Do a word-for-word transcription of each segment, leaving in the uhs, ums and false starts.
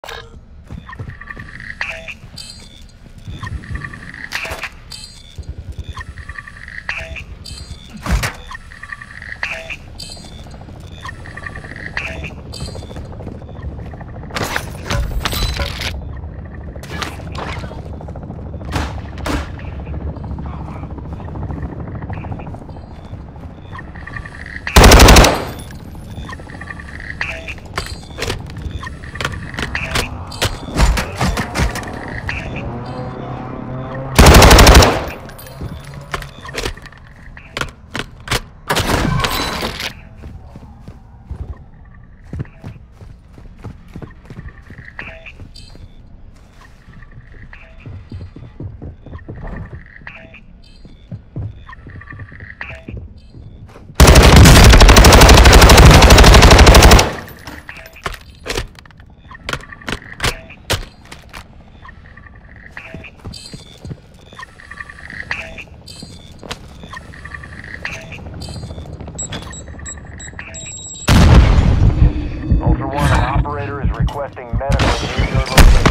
Requesting medical near your location.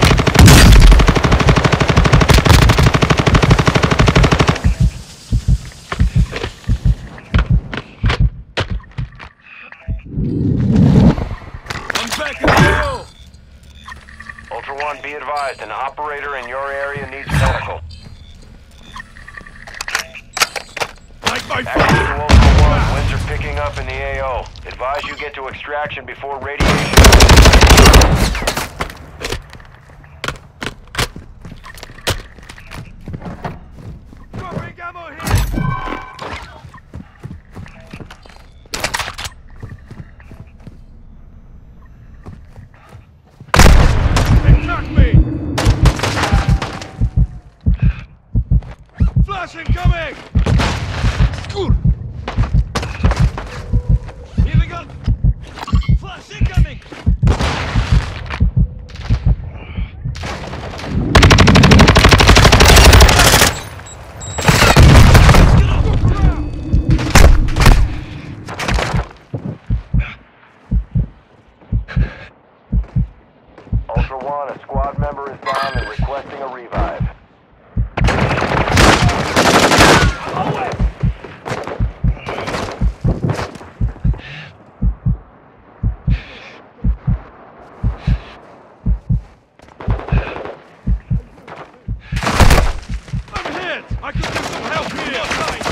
I'm back in the hill. Ultra One, be advised, an operator in your area needs medical. Like my Action to Ultra One, winds are picking up in the A O. Advise you get to extraction before radiation. Flash incoming! Scoot! Illegal! Flash incoming! Ultra One, a squad member is down and requesting a revive. I'm hit! I could use some help here!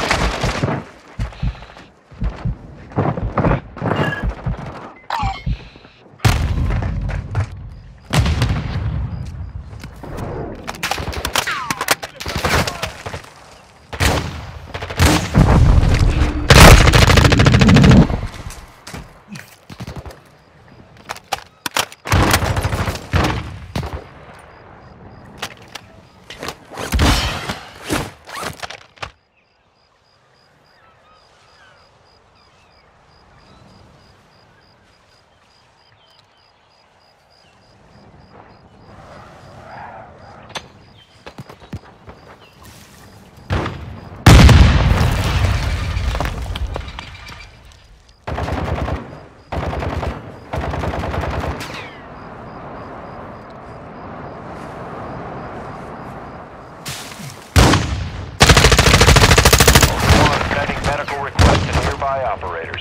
Medical request to nearby operators.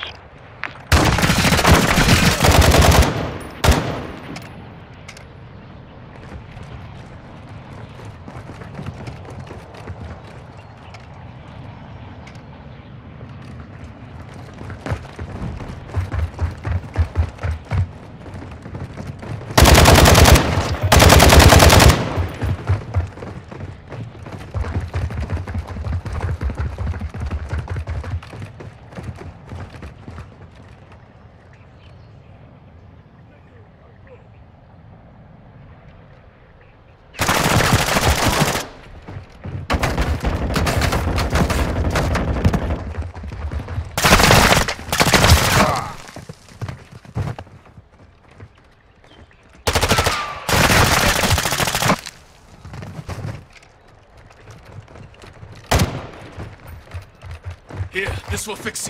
Here, this will fix you.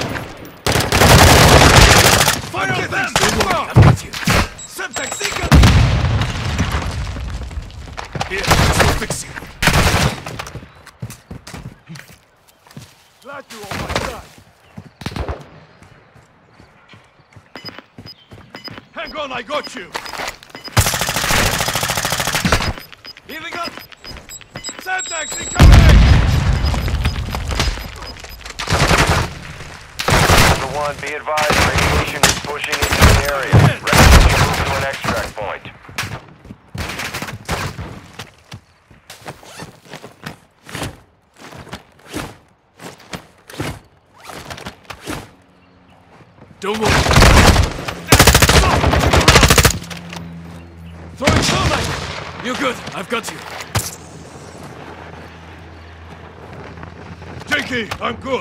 Fire them! I've got you. Semtex, Here, I'll fix you. Glad you're on my side. Hang on, I got you. Healing up. Semtex incoming! Number one, be advised, radiation is pushing into the area. Ready to move to an extract point. Don't move. Throwing thermite! You're good. I've got you. Jakey, I'm good.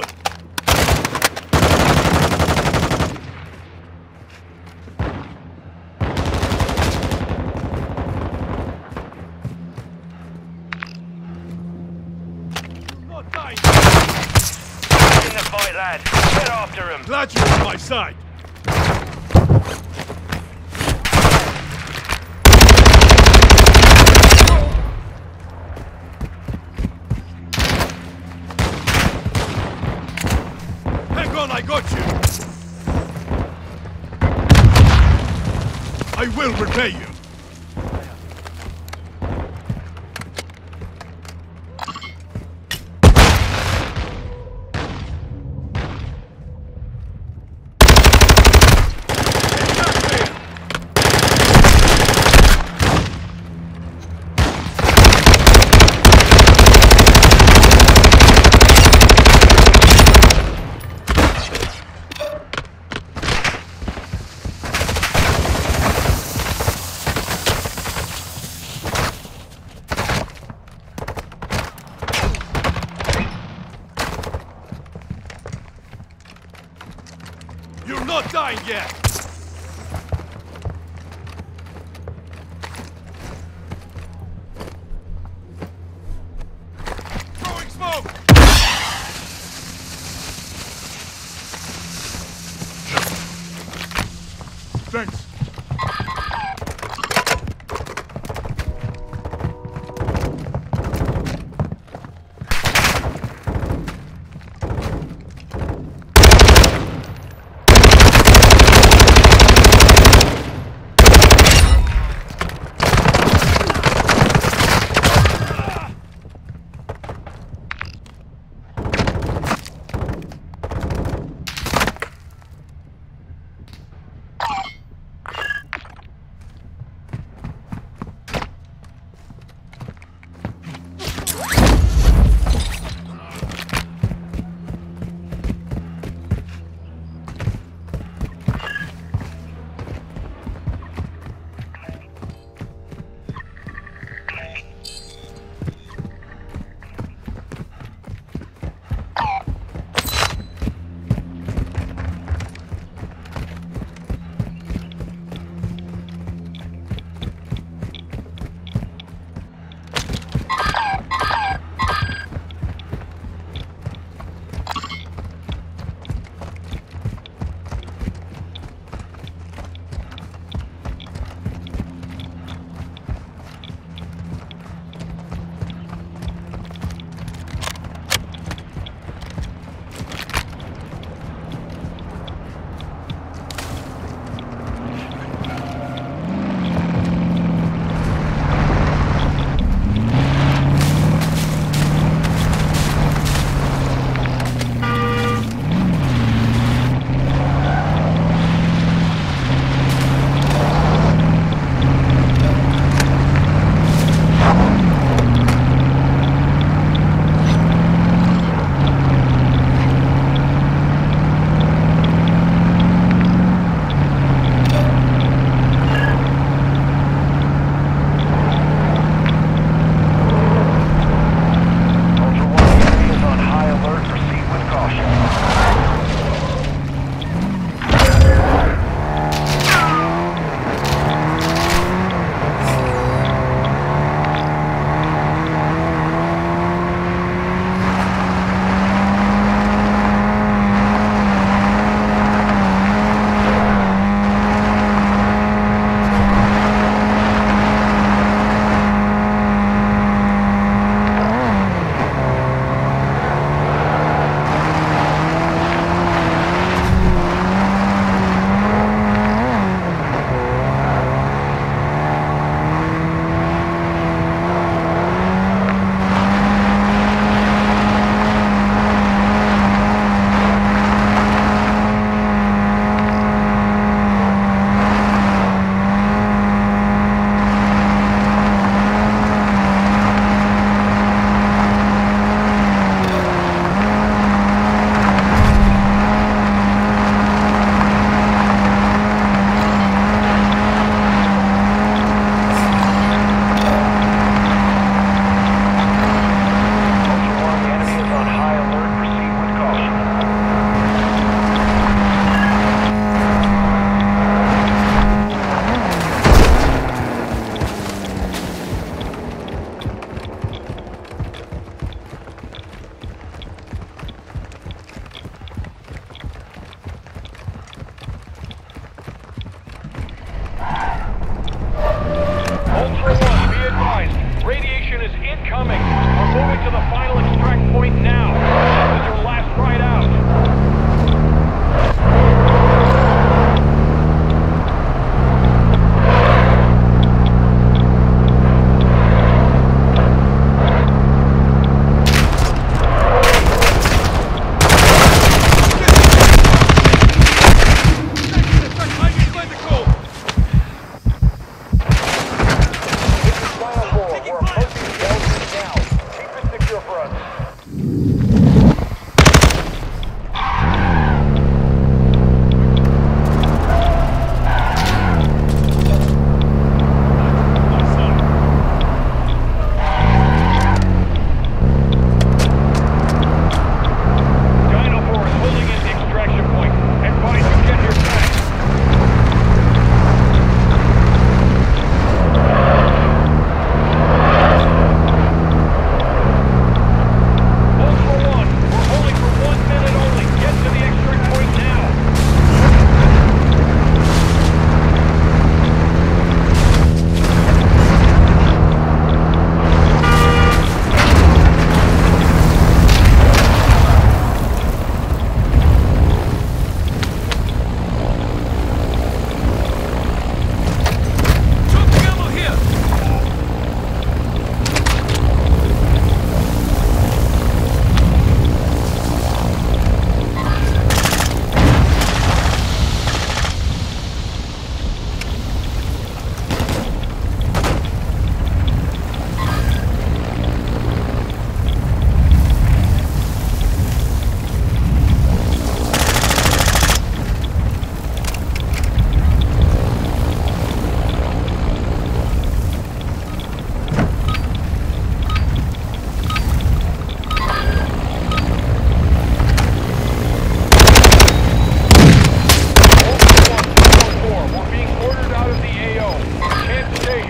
You're not dying. In the fight, lad. Get after him. Glad you're on my side. Hang on, I got you. I will repay you. You're not dying yet! Throwing smoke! Thanks.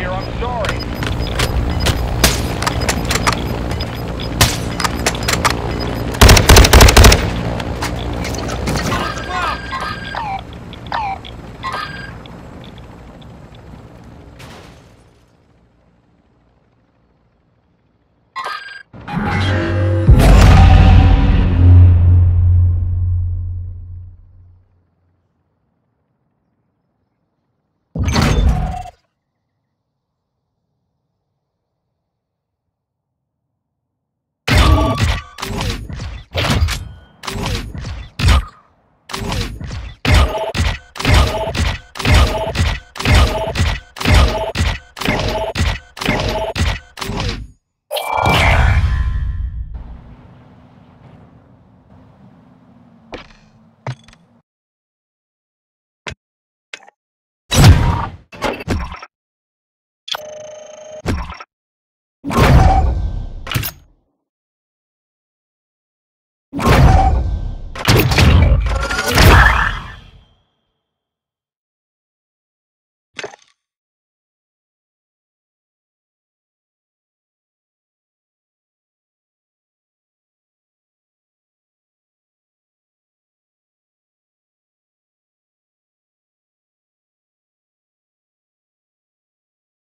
operator. I'm sorry.